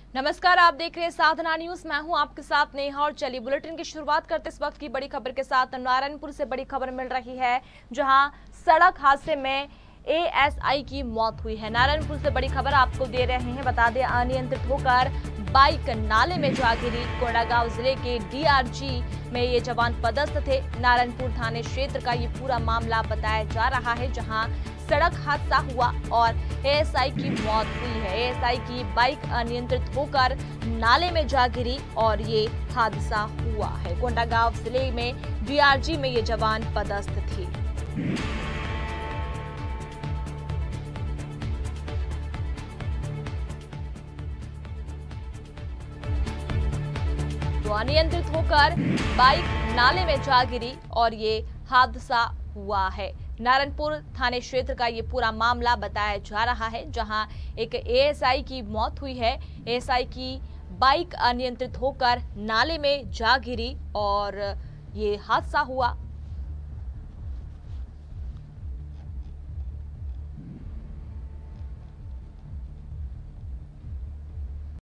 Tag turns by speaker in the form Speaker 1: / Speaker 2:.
Speaker 1: नमस्कार, आप देख रहे हैं साधना न्यूज। मैं हूं आपके साथ नेहा और चलिए बुलेटिन की शुरुआत करते इस वक्त की बड़ी खबर के साथ। नारायणपुर से बड़ी खबर मिल रही है, जहां सड़क हादसे में एएसआई की मौत हुई है। नारायणपुर से बड़ी खबर आपको दे रहे हैं। बता दें, अनियंत्रित होकर बाइक नाले में जा गिरी। कोंडागांव जिले के डीआरजी में ये जवान पदस्थ थे। नारायणपुर थाने क्षेत्र का ये पूरा मामला बताया जा रहा है, जहां सड़क हादसा हुआ और एएसआई की मौत हुई है। एएसआई की बाइक अनियंत्रित होकर नाले में जा गिरी और ये हादसा हुआ है। कोंडागांव जिले में डीआरजी में ये जवान पदस्थ थे। तो अनियंत्रित होकर बाइक नाले में जा गिरी और ये हादसा हुआ है। नारायणपुर थाने क्षेत्र का ये पूरा मामला बताया जा रहा है, जहां एक एएसआई की मौत हुई है। एएसआई की बाइक अनियंत्रित होकर नाले में जा गिरी और ये हादसा हुआ।